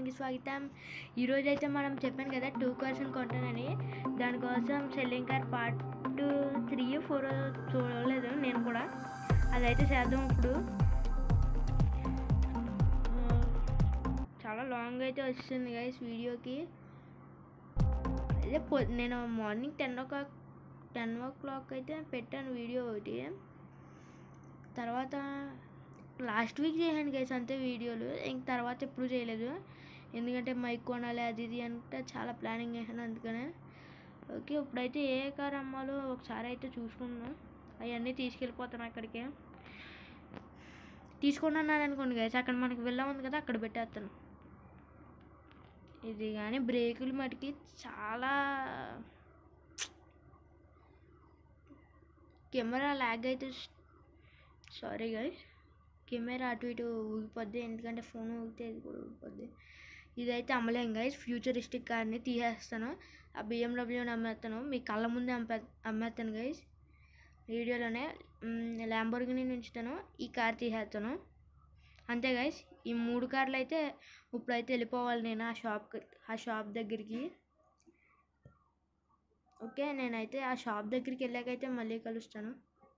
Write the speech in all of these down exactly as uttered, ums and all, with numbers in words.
ఛానల్కి స్వాగతం. ఈరోజు అయితే మనం చెప్పాను కదా టూ కార్స్ కొంటానని, దానికోసం selling car part three four చూడలేదు నేను కూడా. అదైతే చేద్దాం. ఇప్పుడు చాలా లాంగ్ అయితే వస్తుంది గైస్ వీడియోకి. అదే పొ నేను morning ten o'clock ten o'clock అయితే పెట్టాను వీడియో ఒకటి. తర్వాత లాస్ట్ వీక్ చేశాను గైస్ అంతే వీడియోలు. ఇంక తర్వాత ఎప్పుడు చేయలేదు, ఎందుకంటే మైక్ కొనాలి అది ఇది అంటే చాలా ప్లానింగ్ చేశాను అందుకనే. ఓకే, ఇప్పుడైతే ఏ కార్ అమ్మాలో ఒకసారి అయితే చూసుకున్నాను. అవన్నీ తీసుకెళ్ళిపోతాను అక్కడికే. తీసుకున్నాను అనుకోండి గైస్, అక్కడ మనకి వెళ్ళా ఉంది కదా అక్కడ పెట్టేస్తాను. ఇది కానీ బ్రేకులు మటుకి చాలా కెమెరా ల్యాగ్ అయితే, సారీ గైస్, కెమెరా అటు ఇటు ఊగిపోద్ది, ఎందుకంటే ఫోన్ ఊగితే ఇది కూడా ఊగిపోద్ది. ఇదైతే అమ్మలేం గైస్, ఫ్యూచరిస్టిక్ కార్ని తీసేస్తాను. ఆ బిఎండబ్ల్యూని అమ్మేస్తాను, మీ కళ్ళ ముందే అమ్మే అమ్మేస్తాను గైస్ వీడియోలోనే. ల్యాంబోర్గిని ఉంచుతాను, ఈ కార్ తీసేస్తాను అంతే గైస్. ఈ మూడు కార్లు అయితే ఇప్పుడైతే వెళ్ళిపోవాలి నేను ఆ షాప్కి, ఆ షాప్ దగ్గరికి. ఓకే, నేనైతే ఆ షాప్ దగ్గరికి వెళ్ళాకైతే మళ్ళీ కలుస్తాను.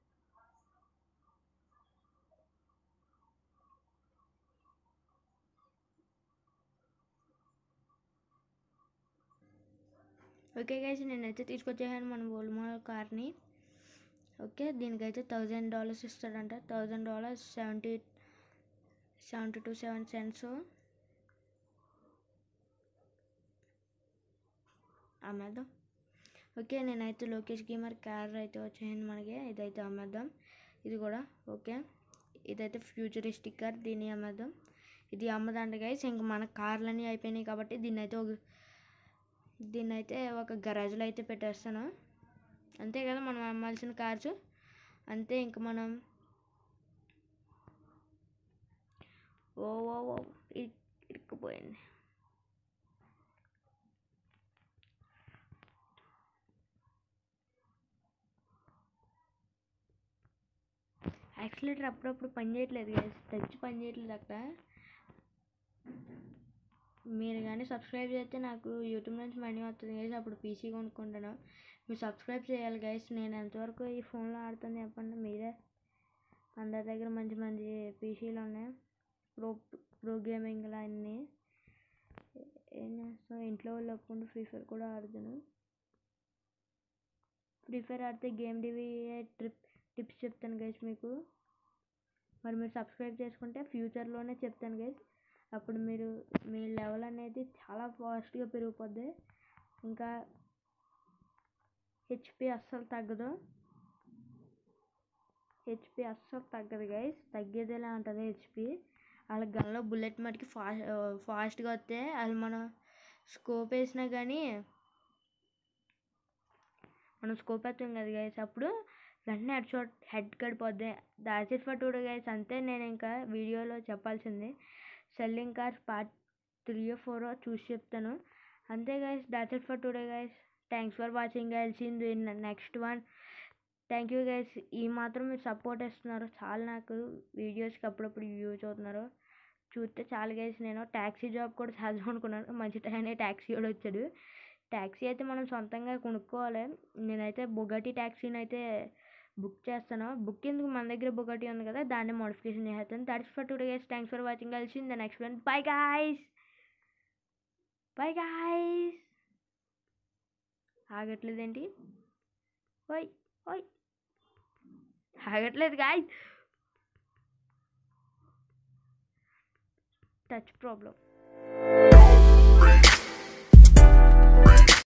ఓకే గైస్, నేనైతే తీసుకొచ్చేసాను మన వోల్మో కార్ని. ఓకే, దీనికైతే థౌజండ్ డాలర్స్ ఇస్తాడంట. Thousand dollars seventy seventy two seven cents అమ్మేద్దాం. ఓకే, నేనైతే లోకేష్ గేమర్ కార్ అయితే వచ్చేయండి మనకి. ఇదైతే అమ్మేద్దాం, ఇది కూడా. ఓకే, ఇదైతే ఫ్యూచరిస్టిక్ కార్, దీన్ని అమ్మేద్దాం. ఇది అమ్మదండి గైస్. ఇంక మన కార్లన్నీ అయిపోయినాయి కాబట్టి దీన్ని అయితే ఒక దీన్ని అయితే ఒక గరాజ్లో అయితే పెట్టేస్తాను. అంతే కదా మనం అమ్మాల్సిన కార్స్ అంతే. ఇంక మనం ఓ ఓ ఓ ఇరుక్కుపోయింది. యాక్సిలేటర్ అప్పుడప్పుడు పని చేయట్లేదు గైస్, టచ్ పని చేయట్లేదు అక్కడ. మీరు కానీ సబ్స్క్రైబ్ చేస్తే నాకు యూట్యూబ్ నుంచి మనీ వస్తుంది గైస్, అప్పుడు పీసీ కొనుక్కుంటాను. మీరు సబ్స్క్రైబ్ చేయాలి గైస్. నేను ఎంతవరకు ఈ ఫోన్లో ఆడుతుంది చెప్పండి మీరే. అందరి దగ్గర మంచి మంచి పీసీలు ఉన్నాయి, ప్రో ప్రో గేమింగ్లు అన్నీ. ఏం చేస్తాం, ఇంట్లో వాళ్ళు ఒప్పుకుంటూ ఫ్రీ ఫైర్ కూడా ఆడుతాను. ఫ్రీ ఫైర్ ఆడితే గేమ్ డివి ట్రిప్ టిప్స్ చెప్తాను గైస్ మీకు. మరి మీరు సబ్స్క్రైబ్ చేసుకుంటే ఫ్యూచర్లోనే చెప్తాను గైస్. అప్పుడు మీరు మీ లెవెల్ అనేది చాలా ఫాస్ట్గా పెరిగిపోద్ది. ఇంకా హెచ్పి అస్సలు తగ్గదు, హెచ్పి అస్సలు తగ్గదు గైస్, తగ్గేదేలా ఉంటుంది హెచ్పి. వాళ్ళ గన్లో బుల్లెట్ మటుకి ఫాస్ట్ ఫాస్ట్గా వస్తే వాళ్ళు మనం స్కోప్ వేసినా కానీ, మనం స్కోప్ వేస్తాం కదా గైస్, అప్పుడు వెంటనే హెడ్ షాట్ హెడ్ కడిపోద్ది. That's it for today guys. అంతే, నేను ఇంకా వీడియోలో చెప్పాల్సింది selling cars part three four చూసి చెప్తాను అంతే guys. That's it for today guys. Thanks for watching guys. See you in next one. Thank you guys. ఈ మాత్రం మీరు సపోర్ట్ ఇస్తున్నారు చాలు నాకు, వీడియోస్కి అప్పుడప్పుడు యూజ్ అవుతున్నారు చూస్తే చాలు గైస్. నేను ట్యాక్సీ జాబ్ కూడా చేద్దాం అనుకున్నాను, మంచి టైంలో ట్యాక్సీ కూడా వచ్చాడు. ట్యాక్సీ అయితే మనం సొంతంగా కొనుక్కోవాలి. నేనైతే బుగాటి ట్యాక్సీని అయితే బుక్ చేస్తాను. బుక్ ఎందుకు, మన దగ్గర బుగాటి ఉంది కదా, దాన్ని మోడిఫికేషన్ చేస్తాను. That's for today guys. Thanks for watching. కలిసి in the next one. Bye guys, bye guys. ఆగట్లేదేంటి, ఓయ్ ఓయ్ ఆగట్లేదు గాయ్స్, టచ్ ప్రాబ్లం.